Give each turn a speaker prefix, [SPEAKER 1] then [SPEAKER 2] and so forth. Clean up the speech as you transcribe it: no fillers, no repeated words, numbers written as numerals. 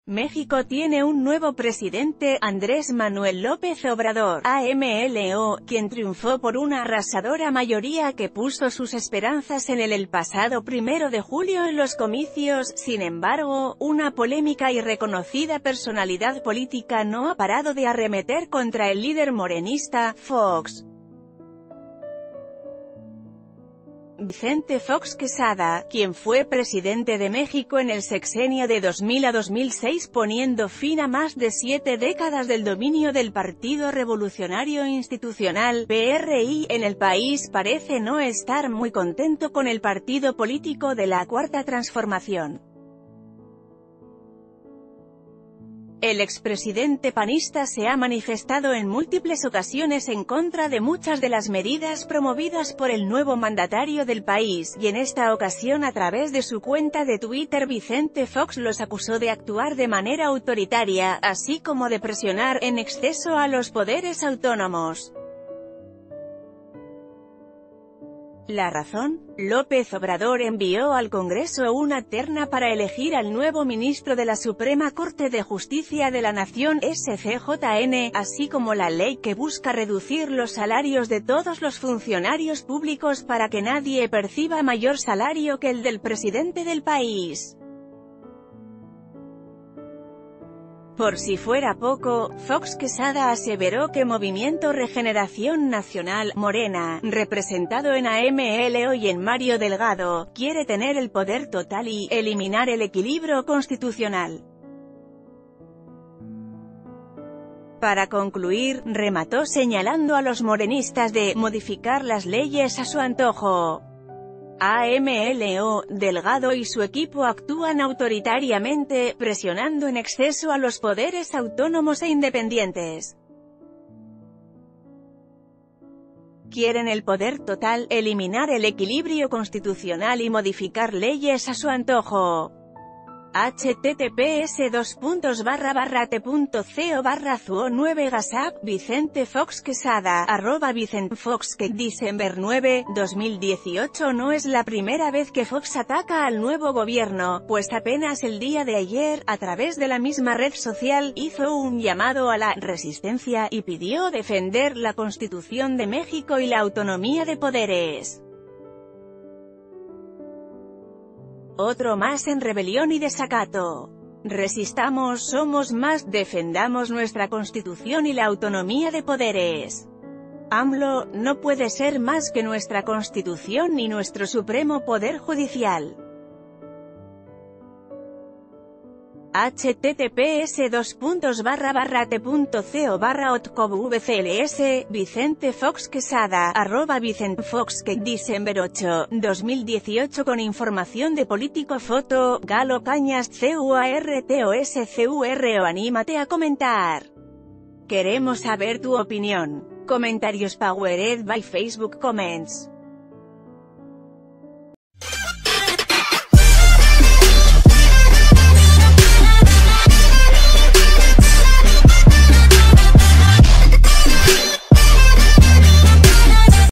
[SPEAKER 1] México tiene un nuevo presidente, Andrés Manuel López Obrador, AMLO, quien triunfó por una arrasadora mayoría que puso sus esperanzas en él el pasado 1 de julio en los comicios. Sin embargo, una polémica y reconocida personalidad política no ha parado de arremeter contra el líder morenista, Fox. Vicente Fox Quesada, quien fue presidente de México en el sexenio de 2000 a 2006, poniendo fin a más de 7 décadas del dominio del Partido Revolucionario Institucional, PRI, en el país, parece no estar muy contento con el partido político de la Cuarta Transformación. El expresidente panista se ha manifestado en múltiples ocasiones en contra de muchas de las medidas promovidas por el nuevo mandatario del país, y en esta ocasión a través de su cuenta de Twitter Vicente Fox los acusó de actuar de manera autoritaria, así como de presionar en exceso a los poderes autónomos. La razón: López Obrador envió al Congreso una terna para elegir al nuevo ministro de la Suprema Corte de Justicia de la Nación, SCJN, así como la ley que busca reducir los salarios de todos los funcionarios públicos para que nadie perciba mayor salario que el del presidente del país. Por si fuera poco, Fox Quesada aseveró que Movimiento Regeneración Nacional, Morena, representado en AMLO y en Mario Delgado, quiere tener el poder total y eliminar el equilibrio constitucional. Para concluir, remató señalando a los morenistas de modificar las leyes a su antojo. AMLO, Delgado y su equipo actúan autoritariamente, presionando en exceso a los poderes autónomos e independientes. Quieren el poder total, eliminar el equilibrio constitucional y modificar leyes a su antojo. https://t.co/zuo9 gasap Vicente Fox Quesada, @VicentFoxDecember 2018. No es la primera vez que Fox ataca al nuevo gobierno, pues apenas el día de ayer, a través de la misma red social, hizo un llamado a la resistencia y pidió defender la Constitución de México y la autonomía de poderes. Otro más en rebelión y desacato. Resistamos, somos más, defendamos nuestra Constitución y la autonomía de poderes. AMLO no puede ser más que nuestra Constitución ni nuestro supremo poder judicial. https://t.co/otcovcls Vicente Fox Quesada, @VicentFoxDecember 2018. Con información de Político. Foto: Galo Cañas CUARTOSCURO. Anímate a comentar. Queremos saber tu opinión. Comentarios powered by Facebook Comments.